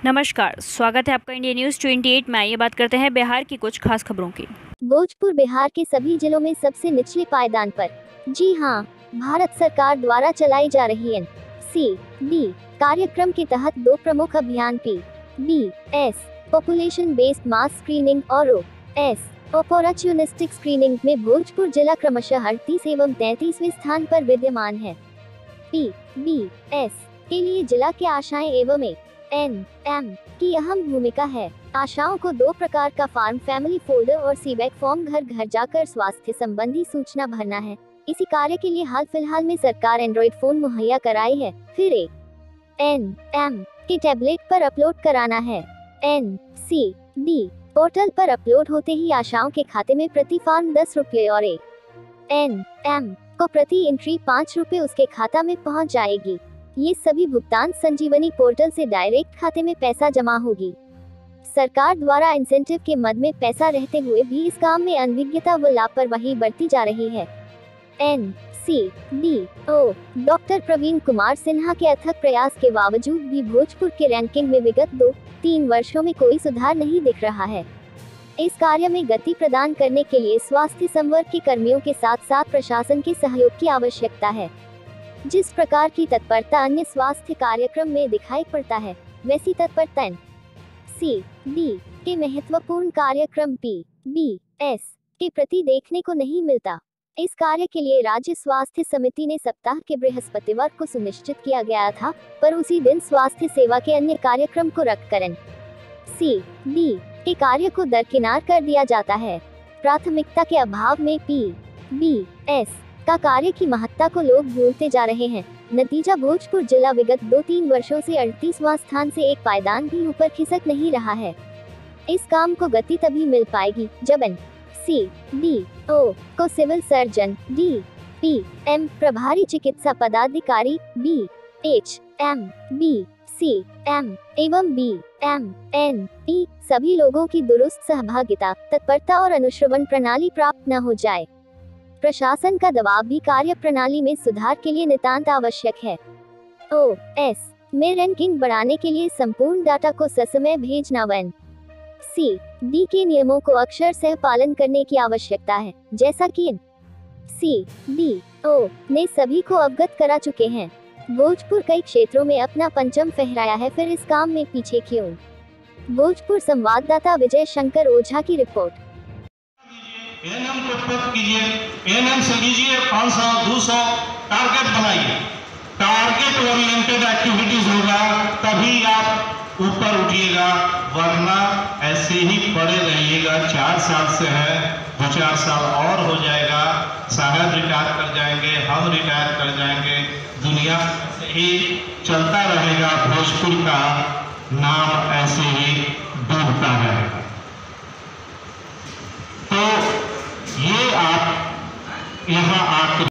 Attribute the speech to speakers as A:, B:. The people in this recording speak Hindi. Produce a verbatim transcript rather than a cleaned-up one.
A: नमस्कार, स्वागत है आपका इंडिया न्यूज़ अट्ठाईस में। आइए बात करते हैं बिहार की कुछ खास खबरों की।
B: भोजपुर बिहार के सभी जिलों में सबसे निचले पायदान पर। जी हां, भारत सरकार द्वारा चलाई जा रही एन सी डी कार्यक्रम के तहत दो प्रमुख अभियान P B S population based mass screening और ओ एस अपॉर्चुनिस्टिक स्क्रीनिंग में भोजपुर जिला क्रमशः अड़तीस एवं तैंतीसवें स्थान पर विद्यमान है। पी बी एस के लिए जिला के आशाएं एवं ए एन एम की अहम भूमिका है। आशाओं को दो प्रकार का फॉर्म फैमिली फोल्डर और सीबैक फॉर्म घर घर जाकर स्वास्थ्य संबंधी सूचना भरना है। इसी कार्य के लिए हाल फिलहाल में सरकार एंड्रॉइड फोन मुहैया कराई है, फिर ए एन एम के टैबलेट पर अपलोड कराना है। एन सी डी पोर्टल पर अपलोड होते ही आशाओं के खाते में प्रति फॉर्म दस रुपये और ए एन एम को प्रति एंट्री पाँच रुपये उसके खाता में पहुंच जाएगी। ये सभी भुगतान संजीवनी पोर्टल से डायरेक्ट खाते में पैसा जमा होगी। सरकार द्वारा इंसेंटिव के मद में पैसा रहते हुए भी इस काम में अनभिज्ञता व लापरवाही बरती जा रही है। N C D O doctor Praveen Kumar Sinha के अथक प्रयास के बावजूद भी भोजपुर के रैंकिंग में विगत दो तीन वर्षों में कोई सुधार नहीं दिख रहा है। इस कार्य में गति प्रदान करने के लिए स्वास्थ्य संवर्ग के कर्मियों के साथ साथ प्रशासन के सहयोग की आवश्यकता है। जिस प्रकार की तत्परता अन्य स्वास्थ्य कार्यक्रम में दिखाई पड़ता है, वैसी तत्परता एन सी डी के महत्वपूर्ण कार्यक्रम पी बी एस के प्रति देखने को नहीं मिलता। इस कार्य के लिए राज्य स्वास्थ्य समिति ने सप्ताह के बृहस्पतिवार को सुनिश्चित किया गया था, पर उसी दिन स्वास्थ्य सेवा के अन्य कार्यक्रम को रखकर एन सी डी के कार्य को दरकिनार कर दिया जाता है। प्राथमिकता के अभाव में पी बी एस का कार्य की महत्ता को लोग भूलते जा रहे हैं। नतीजा भोजपुर जिला विगत दो तीन वर्षों से अड़तीसवां स्थान से एक पायदान भी ऊपर खिसक नहीं रहा है। इस काम को गति तभी मिल पाएगी जब एन सी डी ओ को civil surgeon, D P M प्रभारी चिकित्सा पदाधिकारी, B H M B C M एवं बी एम एन पी सभी लोगों की दुरुस्त सहभागिता, तत्परता और अनुश्रवण प्रणाली प्राप्त न हो जाए। प्रशासन का दबाव भी कार्य प्रणाली में सुधार के लिए नितांत आवश्यक है। ओ एस में रैंकिंग बढ़ाने के लिए संपूर्ण डाटा को ससमय भेजना व एन सी डी के नियमों को अक्षरशः पालन करने की आवश्यकता है, जैसा कि एन सी डी ओ ने सभी को अवगत करा चुके हैं। भोजपुर कई क्षेत्रों में अपना परचम फहराया है, फिर इस काम में पीछे क्यों? भोजपुर संवाददाता विजय शंकर ओझा की रिपोर्ट।
C: एएनएम को प्राप्त कीजिए, एएनएम से लीजिए पाँच सौ दो सौ टारगेट बनाइए। टारगेट ओरिएंटेड एक्टिविटीज होगा तभी आप ऊपर उठिएगा, वरना ऐसे ही पड़े रहिएगा। चार साल से है, दो चार साल और हो जाएगा, साहब रिटायर कर जाएंगे, हम रिटायर कर जाएंगे, दुनिया से ही चलता रहेगा। भोजपुर का नाम ऐसे ही डूबता रहेगा। तो ये आप यहाँ आकर